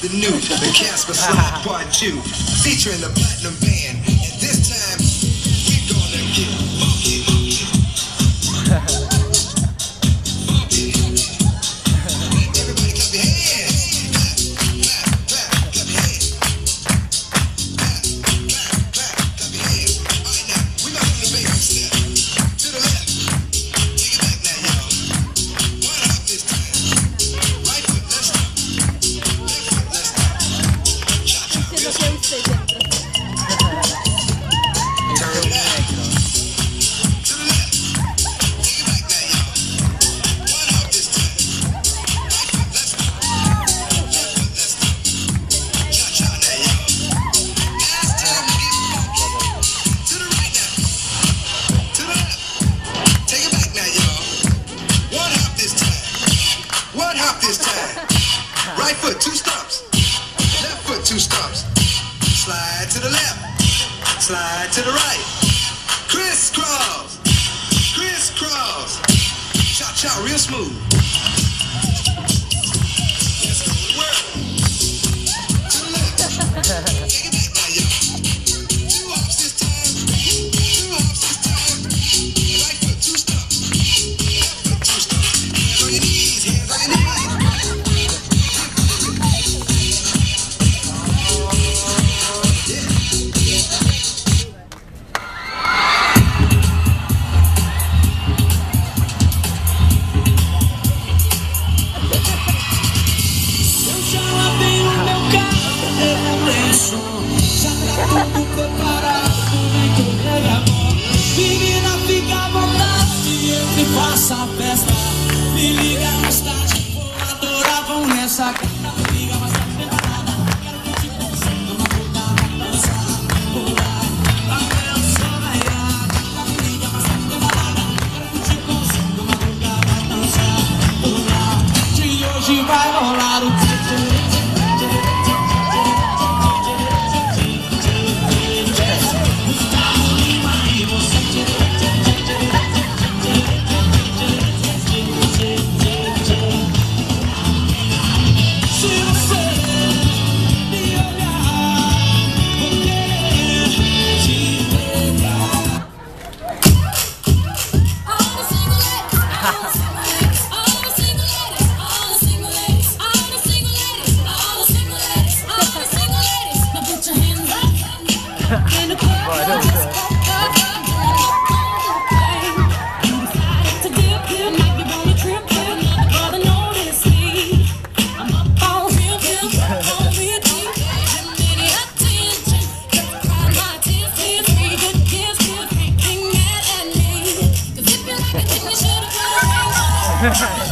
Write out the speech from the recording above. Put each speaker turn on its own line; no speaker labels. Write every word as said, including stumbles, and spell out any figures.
the new, the Casper Slide Part two, featuring the Platinum Band. And this time, we're gonna get funky, funky, funky. Everybody clap your hands. Clap, clap, clap, clap your hands. Clap, clap, clap, clap your hands. All right, now, we're gonna do the basic step. To the left. Take it back now, y'all. One hop this time. Right foot, let's go. Left foot, let's go. Cha-cha, real slow. Turn back. To the left. Take it back now, y'all. One hop this time. Right foot, let's go. Left foot, let's go. Cha-cha now, y'all. Now it's time to get funky. To the right now. To the left. Take it back now, y'all. One hop this time. One hop this time. Right foot, two stumps. Left foot, two stumps. Slide to the left. Slide to the right. Crisscross. Crisscross. Cha-cha, real smooth. Let's go to work. To the left. Take it back now, y'all. Two hops this time. Two hops this time. Right foot, two stumps. Left foot, two stumps. Hands on your knees. Hands on your knees.
Eu já lavei o meu carro, eu lenço. Já tá tudo preparado, vem correr amor. Menina, fica à vontade, entre e faça a festa. Me liga mais tarde, vou adorar, vão nessa cara. Me liga mais tarde, vem parada. Quero curtir com você, vamos voltar a dançar, pular. Até o sol raiar. Me liga mais tarde, vem parada. Quero curtir com você, vamos voltar a dançar, pular. Que hoje vai rolar o Se você me olhar, vou querer te pegar.
All the single ladies, all the single ladies, all the single ladies, all the single ladies, all the single ladies, all the single ladies, all the single ladies. Now put your hands up in the club. Just woke up, you decided to dip, you might be on a trip, but brother notice me. I'm up on him, him, on me deep. Give me the attention, just cry my tears, tears, three good kids, you can't be mad at me. 'Cause if you like it, then you should've put a ring on it.